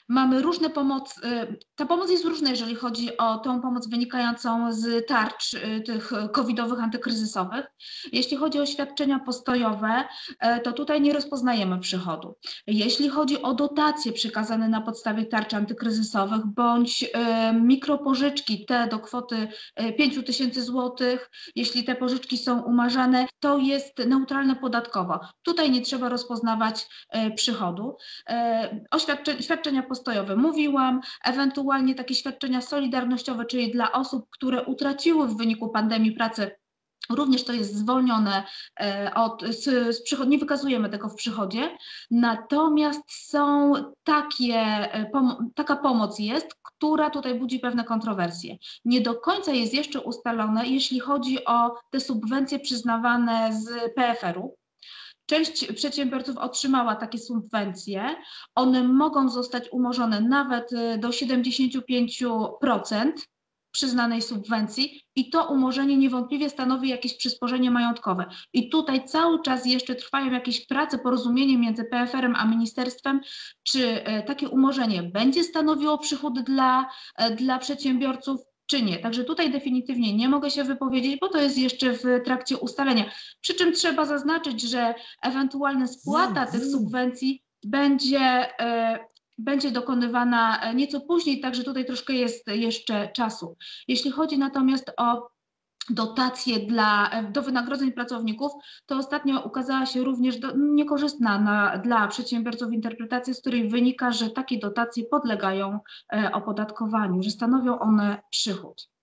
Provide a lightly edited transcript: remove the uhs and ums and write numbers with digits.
Mamy różne pomoc, ta pomoc jest różna, jeżeli chodzi o tą pomoc wynikającą z tarcz tych covidowych, antykryzysowych. Jeśli chodzi o świadczenia postojowe, to tutaj nie rozpoznajemy przychodu. Jeśli chodzi o dotacje przekazane na podstawie tarcz antykryzysowych bądź mikropożyczki, te do kwoty 5 000 złotych, jeśli te pożyczki są umarzane, to jest neutralne podatkowo. Tutaj nie trzeba rozpoznawać przychodu. O świadczenia postojowe mówiłam, ewentualnie takie świadczenia solidarnościowe, czyli dla osób, które utraciły w wyniku pandemii pracę. Również to jest zwolnione z przychodu, nie wykazujemy tego w przychodzie, natomiast są taka pomoc jest, która tutaj budzi pewne kontrowersje. Nie do końca jest jeszcze ustalone, jeśli chodzi o te subwencje przyznawane z PFR-u. Część przedsiębiorców otrzymała takie subwencje. One mogą zostać umorzone nawet do 75% przyznanej subwencji i to umorzenie niewątpliwie stanowi jakieś przysporzenie majątkowe. I tutaj cały czas jeszcze trwają jakieś prace, porozumienie między PFR-em a ministerstwem, czy takie umorzenie będzie stanowiło przychód dla przedsiębiorców, czy nie. Także tutaj definitywnie nie mogę się wypowiedzieć, bo to jest jeszcze w trakcie ustalenia. Przy czym trzeba zaznaczyć, że ewentualna spłata tych subwencji będzie dokonywana nieco później, także tutaj troszkę jest jeszcze czasu. Jeśli chodzi natomiast o dotacje do wynagrodzeń pracowników, to ostatnio ukazała się również niekorzystna dla przedsiębiorców interpretacja, z której wynika, że takie dotacje podlegają opodatkowaniu, że stanowią one przychód.